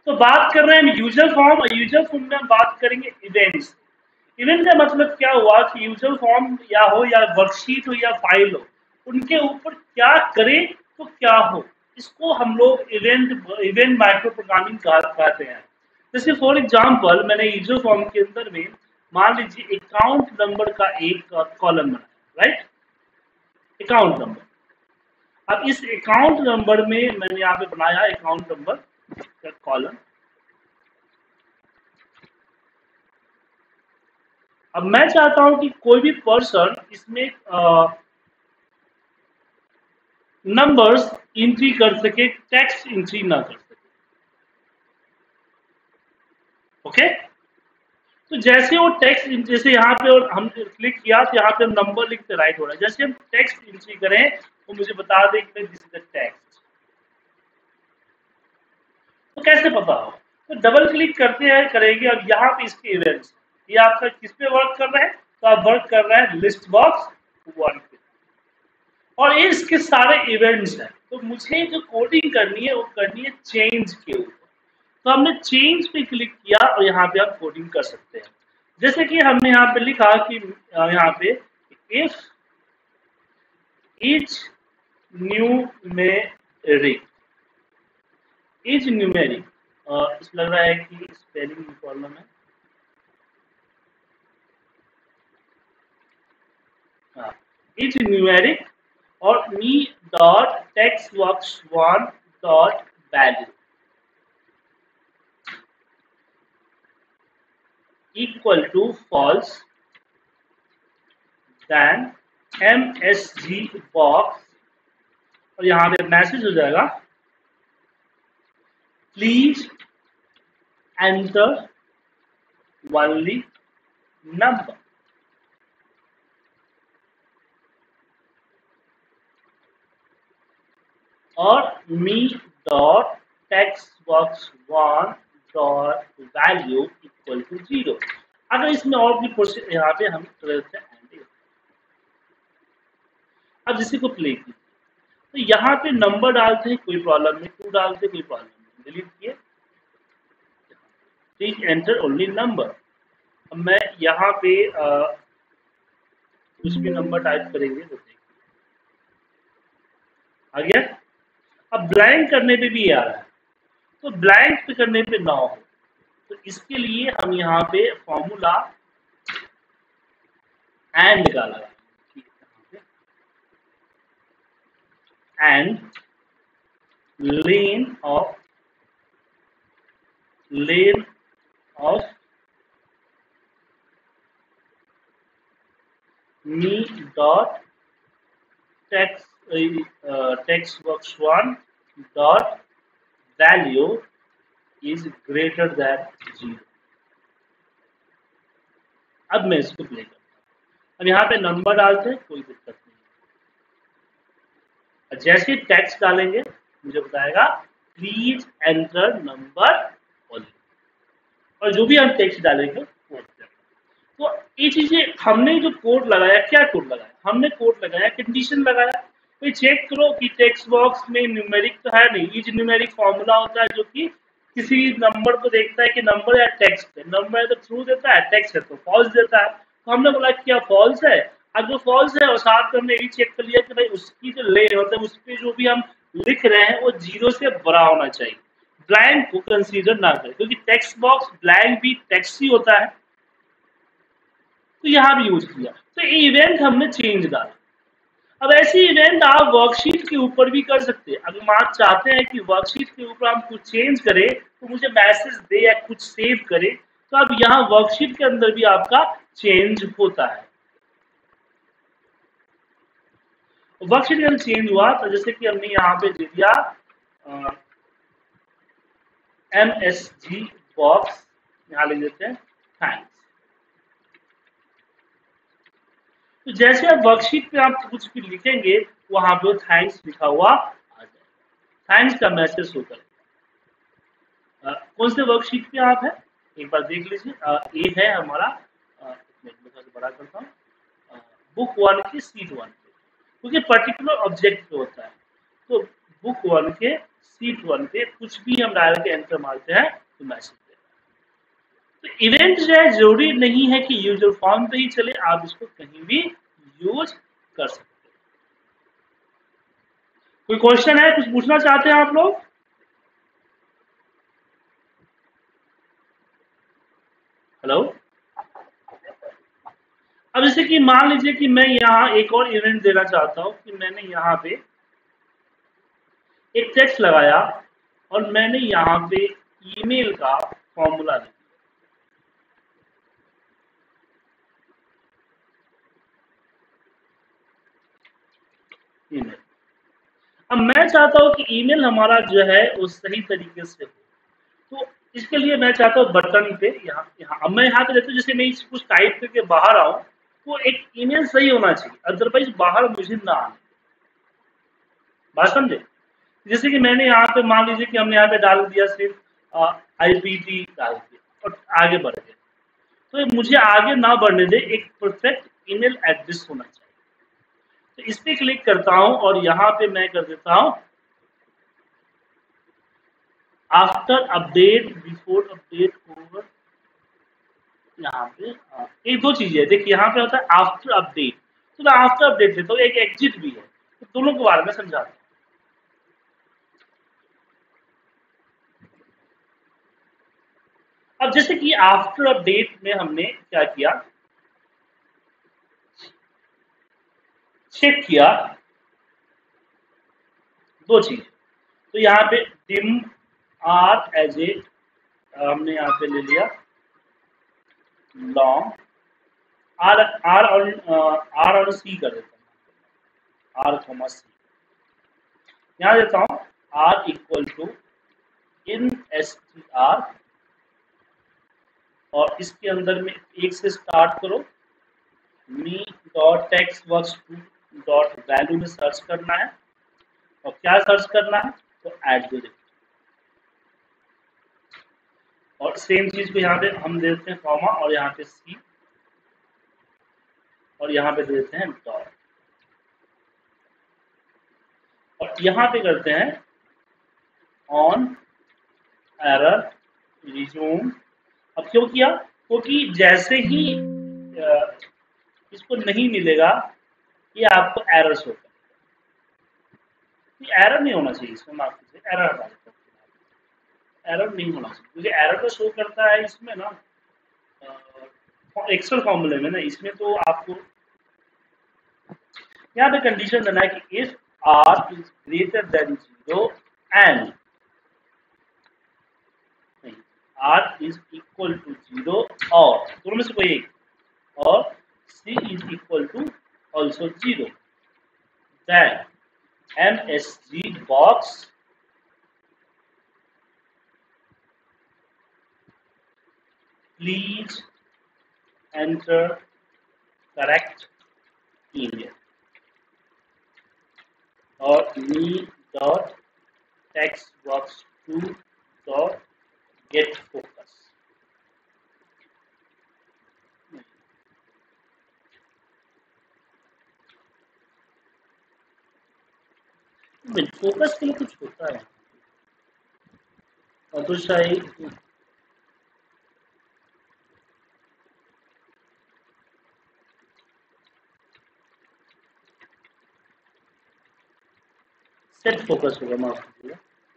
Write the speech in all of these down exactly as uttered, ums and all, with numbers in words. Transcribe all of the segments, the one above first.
तो बात कर रहे हैं हम यूजर फॉर्म, और यूजर फॉर्म में हम बात करेंगे इवेंट्स। इवेंट का मतलब क्या हुआ कि यूजर फॉर्म या हो या वर्कशीट हो या फाइल हो, उनके ऊपर क्या करे तो क्या हो, इसको हम लोग इवेंट इवेंट माइक्रो प्रोग्रामिंग कहते हैं। जैसे फॉर एग्जांपल मैंने यूजर फॉर्म के अंदर में मान लीजिए अकाउंट नंबर का एक कॉलम बनाया, राइट, अकाउंट नंबर। अब इस अकाउंट नंबर में मैंने यहाँ पे बनाया अकाउंट नंबर का कॉलम। अब मैं चाहता हूं कि कोई भी पर्सन इसमें नंबर्स एंट्री कर सके, टेक्स्ट एंट्री ना कर सके। ओके, तो जैसे वो टेक्स्ट, जैसे यहाँ पे और हम क्लिक किया तो यहाँ पे हम नंबर लिखते राइट हो रहा है। जैसे हम टेक्स्ट एंट्री करें तो मुझे बता दे कि दिस इज द टेक्स्ट। तो कैसे पता हो? तो डबल क्लिक करते हैं करेंगे। अब यहाँ पे इसके इवेंट्स, ये आपका किस पे वर्क कर रहा है? तो आप वर्क कर रहे हैं लिस्ट बॉक्स वन पे, और ये इसके सारे इवेंट्स हैं। तो मुझे जो कोडिंग करनी है वो करनी है चेंज के ऊपर। तो हमने चेंज पे क्लिक किया और यहाँ पे आप कोडिंग कर सकते हैं। जैसे कि हमने यहाँ पे लिखा कि यहाँ पे if is numeric, is numeric, इस लग रहा है कि स्पेलिंग प्रॉब्लम है। हाँ, इज न्यूमेरिक और me dot text box one dot value equal to false, then MSG box, और यहाँ पे मैसेज हो जाएगा प्लीज एंटर ओनली नंबर। और me dot text box one dot value equal to zero. अगर इसमें और भी प्रोसेस यहाँ पे हम कर देते हैं एंड। अब जिसी को प्ले कीजिए तो यहाँ पे नंबर डालते हैं कोई प्रॉब्लम नहीं, टू डालते कोई प्रॉब्लम नहीं, डिलीट किए, प्लीज एंटर ओनली नंबर। अब मैं यहाँ पे आ, कुछ भी नंबर टाइप करेंगे तो देखिए आ गया। अब ब्लैंक करने पे भी आ रहा है, तो ब्लैंक पे करने पे ना हो, तो इसके लिए हम यहाँ पे फॉर्मूला एंड का लगा, and len of len of me dot text text box one dot value is greater than zero. अब मैं इसको प्ले करता हूँ। अब यहाँ पे नंबर डालते हैं, कोई दिक्कत नहीं। जैसे टेक्स्ट डालेंगे मुझे बताएगा प्लीज एंटर नंबर ओनली, और जो भी हम टेक्स्ट डालेंगे वो। तो ये चीजें हमने जो कोड लगाया, क्या कोड लगाया? हमने कोड लगाया, कंडीशन लगाया। तो चेक करो कि टेक्स्ट बॉक्स में न्यूमेरिक तो है नहीं, इज न्यूमेरिक फॉर्मूला होता है जो कि किसी नंबर को देखता है कि नंबर या टेक्स्ट है। नंबर है तो ट्रू देता है, टेक्स्ट है तो फॉल्स देता है। तो हमने बोला क्या फॉल्स है। अब जो फॉल्स है और साथ में हमने ये चेक कर लिया कि भाई उसकी जो ले मतलब उस पर जो भी हम लिख रहे हैं वो जीरो से बड़ा होना चाहिए, ब्लैंक को कंसीडर ना करें, क्योंकि टेक्स्ट बॉक्स ब्लैंक भी टेक्स्ट ही होता है। तो यहाँ भी यूज किया, तो इवेंट हमने चेंज डाला। अब ऐसी इवेंट आप वर्कशीट के ऊपर भी कर सकते हैं। अगर आप चाहते हैं कि वर्कशीट के ऊपर हम कुछ चेंज करें तो मुझे मैसेज दे या कुछ सेव करे, तो अब यहाँ वर्कशीट के अंदर भी आपका चेंज होता है। वर्कशीट के अंदर चेंज हुआ तो जैसे कि हमने यहाँ पे दे दिया एम एस जी बॉक्स, यहाँ लिख देते हैं थैंक्स। तो जैसे आप वर्कशीट पे आप कुछ भी लिखेंगे वहां पे थैंक्स लिखा हुआ आ जाएगा, थैंक्स का मैसेज होकर। कौन से वर्कशीट पे आप है एक बार देख लीजिए। ये है हमारा, बड़ा करता हूँ, बुक वन की सीट वन पे, क्योंकि पर्टिकुलर ऑब्जेक्ट पे होता है। तो बुक वन के सीट वन पे कुछ भी हम डाल के एंटर मारते हैं तो मैसेज देगा। तो इवेंट जो है जरूरी नहीं है कि यूजर फॉर्म पे ही चले, आप इसको कहीं भी यूज कर सकते हैं। कोई क्वेश्चन है, कुछ पूछना चाहते हैं आप लोग? हेलो। अब जैसे कि मान लीजिए कि मैं यहाँ एक और इवेंट देना चाहता हूँ कि मैंने यहाँ पे एक टेक्स्ट लगाया और मैंने यहाँ पे ईमेल का फॉर्मूला लिखा। ईमेल, अब मैं चाहता हूँ कि ईमेल हमारा जो है वो सही तरीके से हो, तो इसके लिए मैं चाहता हूँ बटन पे यहाँ यहाँ अब मैं यहाँ पे देता हूँ, जैसे मैं इस कुछ टाइप करके बाहर आऊँ तो एक ईमेल सही होना चाहिए, अदरवाइज बाहर मुझे ना आने। बात समझे? जैसे कि मैंने यहाँ पे मान लीजिए कि हमने यहाँ पे डाल दिया सिर्फ आईपीटी डाल दिया और आगे बढ़ गए, तो मुझे आगे ना बढ़ने दे, एक परफेक्ट ईमेल एड्रेस होना चाहिए। तो इस पे क्लिक करता हूं और यहाँ पे मैं कर देता हूं after update before update over. यहाँ पे हाँ, एक दो चीजें है, देखिए यहाँ पे होता है आफ्टर अपडेट, तो मैं आफ्टर अपडेट देता हूँ, एक एग्जिट भी है, तो दोनों के बारे में समझाता हूँ। अब जैसे कि आफ्टर अपडेट में हमने क्या किया, चेक किया दो चीज, तो यहाँ पे डिम आर एज ए हमने यहाँ पे ले लिया लॉन्ग आर आर और आर और सी कर देता हूँ, आर कॉमा सी यहाँ देता हूँ, R equal to in S T R, और इसके अंदर में एक से स्टार्ट करो, me dot text works two dot value में सर्च करना है, और क्या सर्च करना है तो एड दे देते, और सेम चीज को यहाँ पे हम देते हैं कॉमा और यहाँ पे सी, और यहाँ पे दे देते हैं डॉट, और यहाँ पे करते हैं ऑन एरर रिज्यूम। अब क्यों किया, क्योंकि जैसे ही इसको नहीं मिलेगा ये आपको एरर शो करेगा, एरर नहीं होना चाहिए इसमें, माफ कीजिए एरर हटा देता हूँ, एरर नहीं होना चाहिए, क्योंकि एरर तो शो करता है इसमें ना एक्सेल फॉर्मूले में ना, इसमें तो आपको यहाँ पे कंडीशन देना है कि if R is greater than zero and R is equal to zero, और दोनों में से कोई एक, और C is equal to also zero, then MSG box please enter correct email, और me dot text box two dot get focus. Focus के लिए कुछ होता है और तो शायद सेट फोकस होगा, माफ कीजिएगा,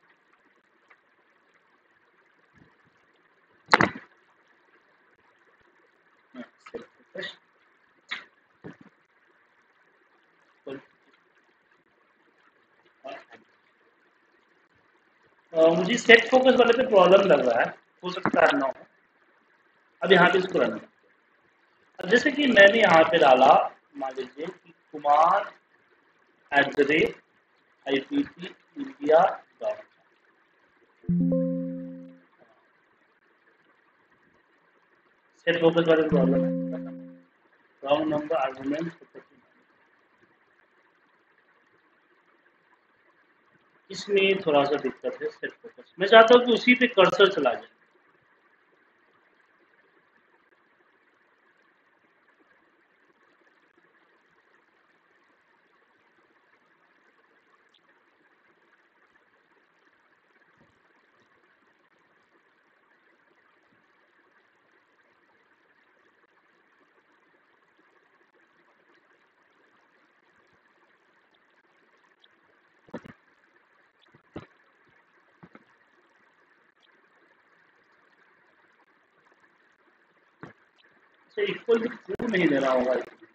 सेट फोकस, मुझे सेट फोकस वाले पे प्रॉब्लम लग रहा है, हो सकता है ना हो। अब यहाँ पे इसको रन, अब जैसे कि मैंने यहाँ पे डाला मान लीजिए कि Kumar at the rate I P T India dot, set focus वाले प्रॉब्लम है, रॉन्ग नंबर आर्गुमेंट, इसमें थोड़ा सा दिक्कत है सेट फोकस, मैं चाहता हूँ कि उसी पे कर्सर चला जाए। अच्छा इक्वल टू टू नहीं देना होगा,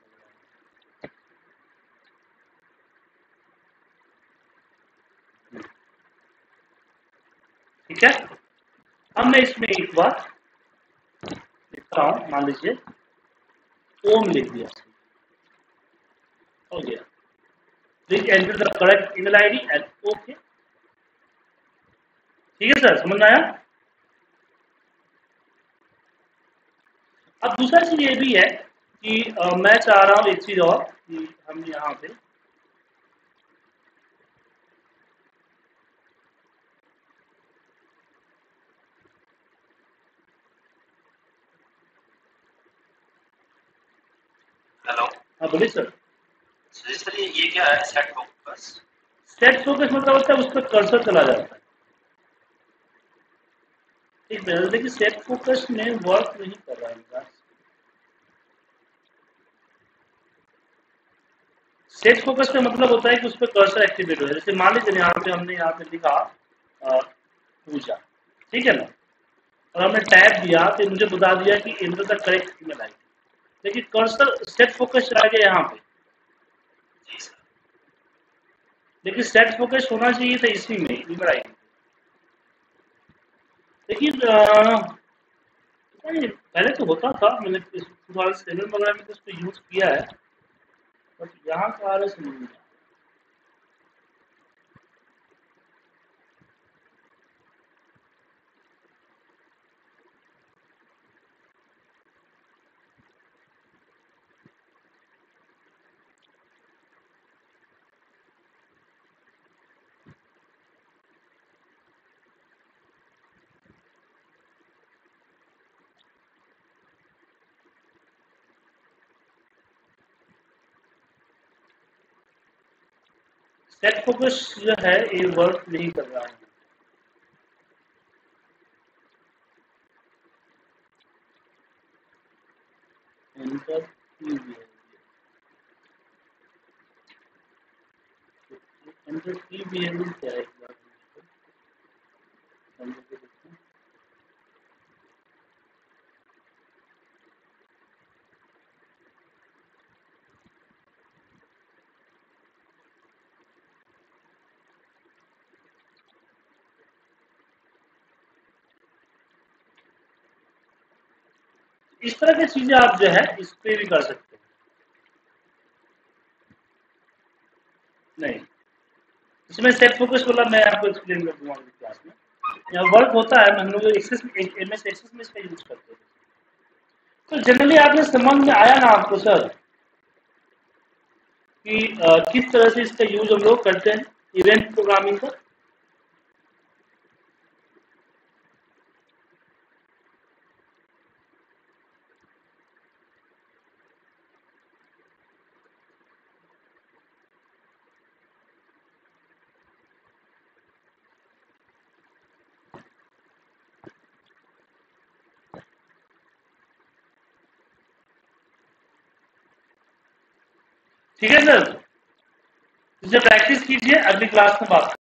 ठीक है। अब मैं इसमें एक बार लिखता हूं, मान लीजिए ओम लिख दिया, हो गया। Please enter the correct email ID and okay. ठीक है सर, समझ में आया। अब दूसरा चीज ये भी है कि आ, मैं चाह रहा हूं एक चीज और कि हम यहाँ पे हेलो, हाँ बोलिए सर। सर सर ये ये क्या है सेट फोकस? सेट फोकस मतलब होता है उस पर कर्सर चला जाता है। ठीक है, देखिए सेट फोकस में वर्क नहीं कर रहा है इनका। सेट फोकस का मतलब होता है कि उस पर कर्सर एक्टिवेट हो जाए। जैसे मान लीजिए यहाँ पे हमने यहाँ पे लिखा अ, पूजा, ठीक है ना, और हमने टैब दिया तो मुझे बता दिया कि enter the correct email ID, लेकिन कर्सर सेट फोकस चला गया यहाँ पे। जी सर। लेकिन सेट फोकस होना चाहिए था इसी में ईमेल आईडी। लेकिन अ, नहीं, पहले तो होता था, मैंने टू थाउजेंड सेवन वगैरह में तो उसको यूज किया है, बट यहाँ का आ रहा है समझ नहीं आया। सेट फोकस जो है ये वर्क नहीं कर रहा है। एंटर की बिहेवियर, एंटर की बिहेवियर क्या है एक बार समझ के देखते हैं। इस तरह की चीजें आप जो है इस पे भी कर सकते हैं। नहीं, इसमें सेट फोकस वाला मैं आपको एक्सप्लेन कर दूंगा क्लास में। यहाँ वर्क होता है, हम लोग एक्सेस एम एस एक्सेस में इसका यूज करते हैं। तो जनरली आपने समझ में आया ना आपको सर कि अ, किस तरह से इसका यूज हम लोग करते हैं इवेंट प्रोग्रामिंग का। ठीक है सर, इसे प्रैक्टिस कीजिए, अगली क्लास में बात